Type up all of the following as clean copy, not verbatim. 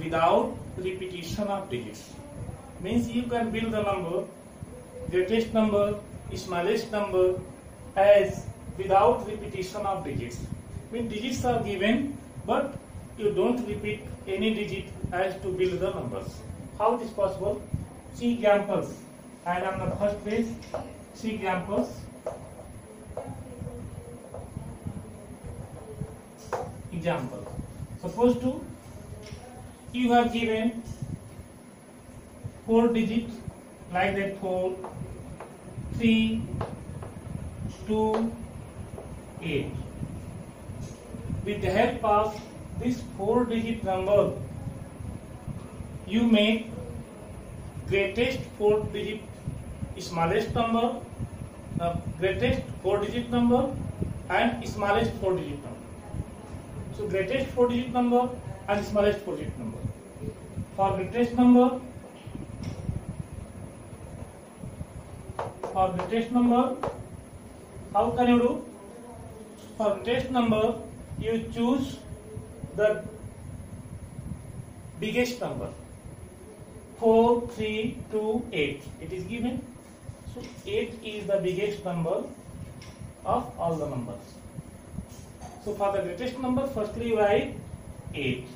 without repetition of digits. Means you can build the number, greatest number, smallest number as without repetition of digits. Means digits are given, but you don't repeat any digit as to build the numbers. How it is possible? See examples. And on the first page, see examples. Example. Suppose to you have given 4 digits like that 4, 3, 2, 8. With the help of this 4-digit number, you make greatest 4-digit smallest number, greatest 4-digit number and smallest 4-digit number. So greatest 4-digit number and smallest 4-digit number. For greatest number, how can you do? For greatest number, you choose the biggest number. 4, 3, 2, 8. It is given. So 8 is the biggest number of all the numbers. So for the greatest number, firstly you write 8.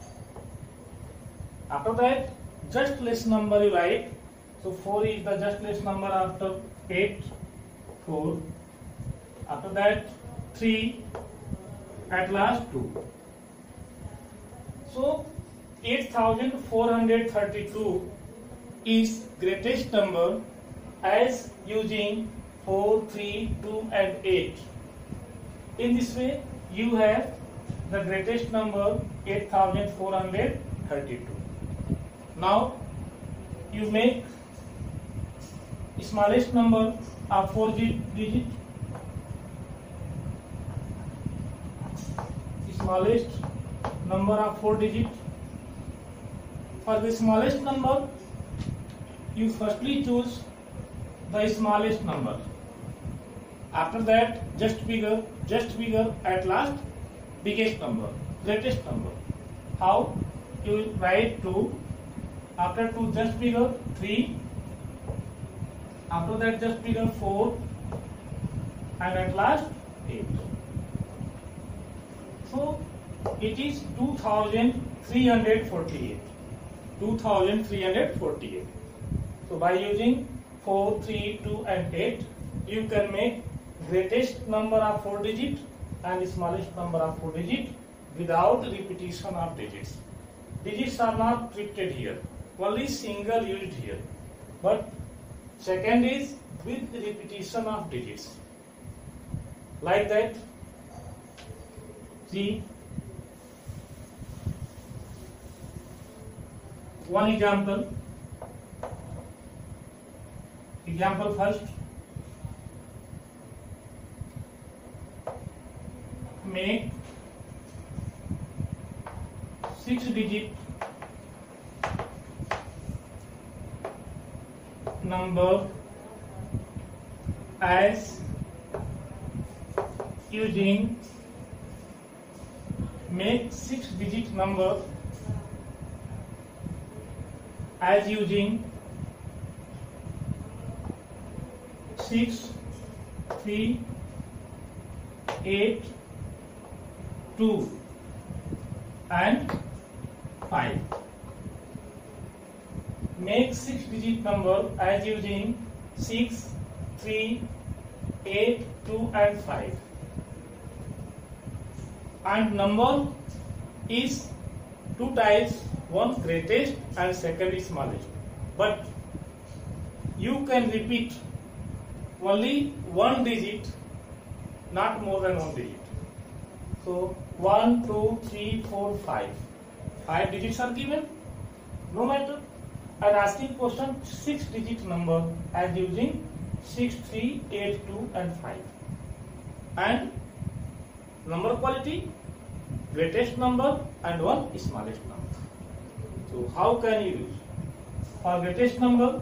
After that, just less number you write. So 4 is the just less number after 8. 4. After that, 3. At last 2. So 8432 is greatest number as using 4, 3, 2 and 8. In this way, you have the greatest number 8432. Now, you make smallest number of 4 digit. Smallest number of 4 digit. For the smallest number, you firstly choose the smallest number. After that, just bigger, at last, biggest number, greatest number. How? You will write 2, after 2 just bigger, 3, after that just bigger, 4, and at last, 8. So, it is 2348. 2348. So by using 4, 3, 2 and 8, you can make greatest number of 4 digit and smallest number of 4 digit without repetition of digits. Digits are not repeated here, only single used here. But second is with repetition of digits. Like that, see one example. Example first. Make 6-digit number as using 6-digit number as using 6, 3, 8, 2 and 5. Make 6-digit number as using 6, 3, 8, 2 and 5. And number is 2 types, one greatest and second is smallest. But you can repeat only 1 digit, not more than 1 digit. So 1, 2, 3, 4, 5. 5 digits are given. No matter. I am asking question 6-digit number as using 6, 3, 8, 2 and 5. And number quality, greatest number and one smallest number. So how can you use? For greatest number,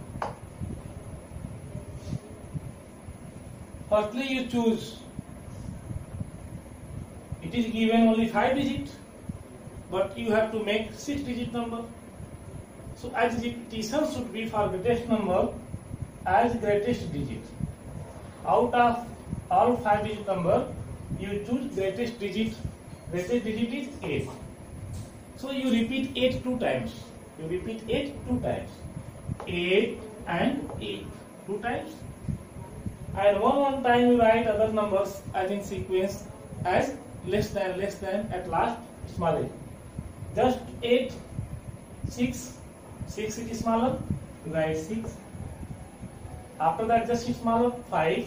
firstly you choose is given only 5 digits, but you have to make 6 digit number. So as repetition should be for greatest number as greatest digit. Out of all 5 digit number, you choose greatest digit. Greatest digit is 8. So you repeat 8 two times. You repeat 8 two times. 8 and 8 two times. And one time you write other numbers as in sequence as less than at last smaller. Just 8, 6 is smaller, you write 6. After that just smaller 5.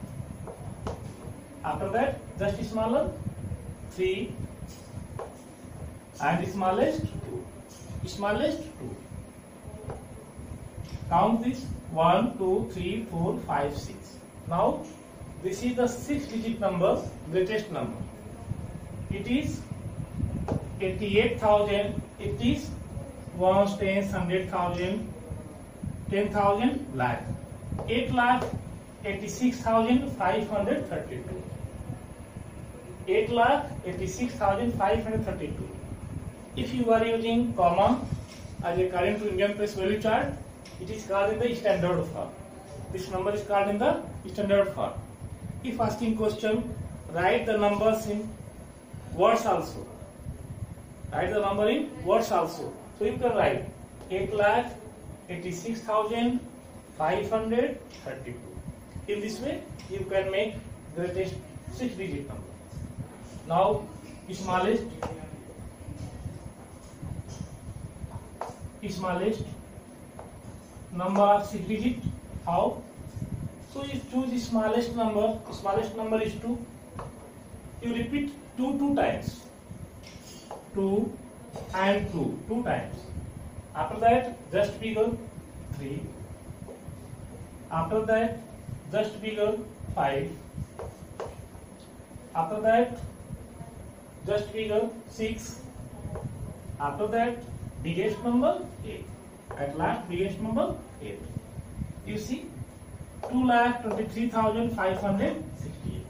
After that just smaller 3. And smallest 2. Smallest 2. Count this 1, 2, 3, 4, 5, 6. Now this is the 6 digit number, greatest number. It is 88,000. It is 1, 10, 100,000, 10,000, lakh. 8,86,532. 8,86,532. If you are using comma as a current to Indian press value chart, it is called in the standard form. This number is called in the standard form. If asking question, write the numbers in words also. Write the number in words also. So you can write 8,86,532. In this way, you can make greatest 6 digit number. Now, smallest number of 6 digit. How? So you choose the smallest number. Smallest number is 2. You repeat 2 times. 2 and 2 times. After that, just bigger 3. After that, just bigger 5. After that, just bigger 6. After that, biggest number 8. At last, biggest number 8. You see, 2,23,568.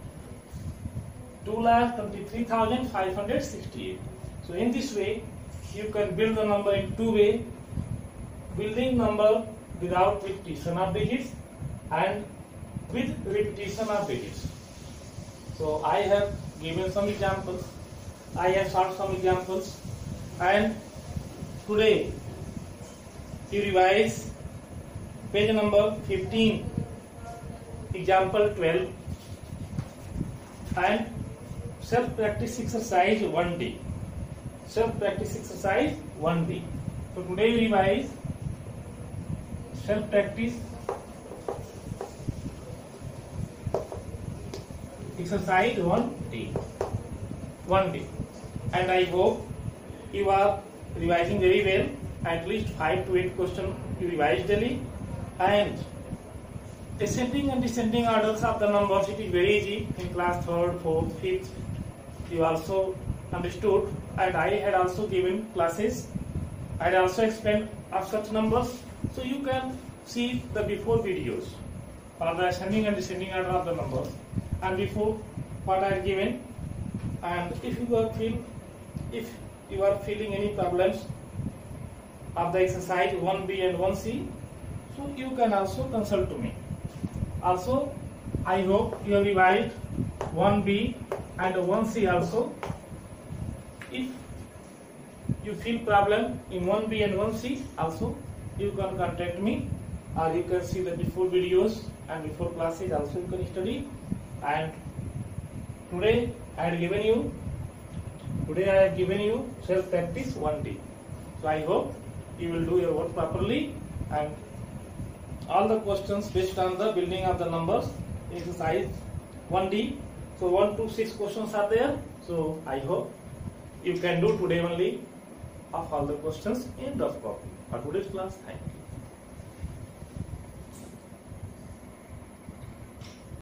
2,23,568. So in this way, you can build the number in 2 ways. Building number without repetition of digits and with repetition of digits. So I have given some examples. I have solved some examples, and today you revise page number 15, example 12, and self-practice exercise 1D. Self-practice exercise 1D. So today we revise self-practice exercise 1D. And I hope you are revising very well. At least 5 to 8 questions you revise daily. And ascending and descending orders of the numbers, it is very easy. In class 3rd, 4th, 5th, you also understood. And I had also given classes. I had also explained of such numbers. So you can see the before videos for the ascending and descending order of the numbers. And before what I had given. And if you are feeling any problems of the exercise 1B and 1C, so you can also consult to me. Also, I hope you have revised 1B and 1C also. If you feel problem in 1B and 1C also, you can contact me, or you can see the before videos and before classes also you can study. And today I have given you self-practice 1D. So I hope you will do your work properly, and all the questions based on the building of the numbers exercise 1D. So 1 to 6 questions are there. So I hope you can do today only of all the questions in rough copy for today's class. Thank you.